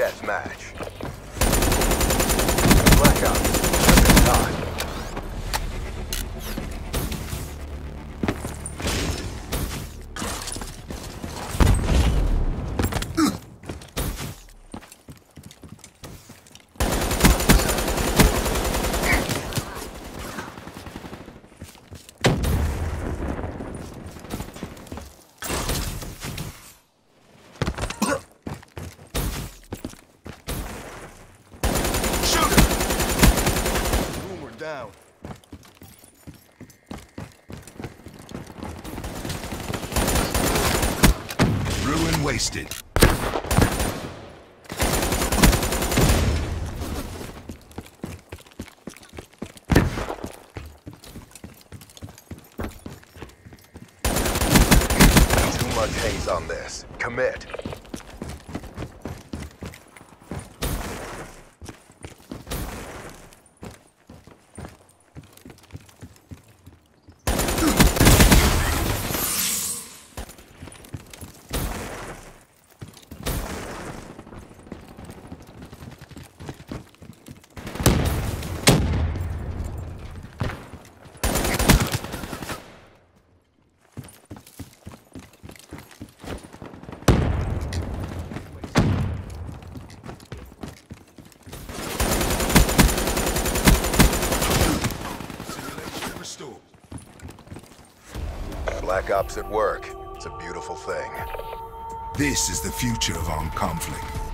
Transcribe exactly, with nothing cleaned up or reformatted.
deathmatch. Black Ops, time. Down. Ruin wasted. Too much haze on this. Commit. Black Ops at work. It's a beautiful thing. This is the future of armed conflict.